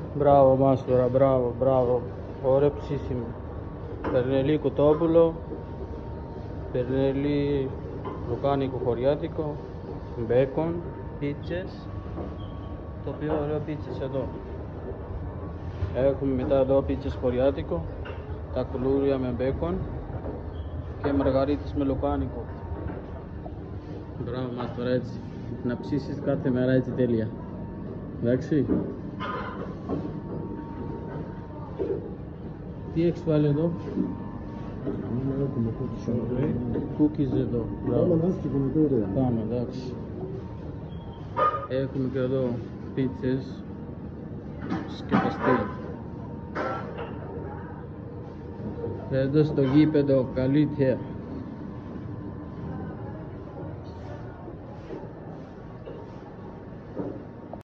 Μπράβο μάστορα, μπράβο, μπράβο. Ωραίο ψήσιμο. Περνελί κοτόπουλο, περνελί λουκάνικο χωριάτικο, μπέικον, πίτσες. Το πιο ωραίο πίτσες εδώ. Έχουμε μετά εδώ πίτσες χωριάτικο, τα κουλούρια με μπέικον και μαργαρίτες με λουκάνικο. Μπράβο μάστορα, έτσι. Να ψήσεις κάθε μέρα έτσι τέλεια. Εντάξει. Τι έχεις βάλει εδώ? Cookies εδώ. Πάμε, εντάξει. Έχουμε και εδώ πίτσες σκεπαστή. Εδώ στο γήπεδο καλή θέα.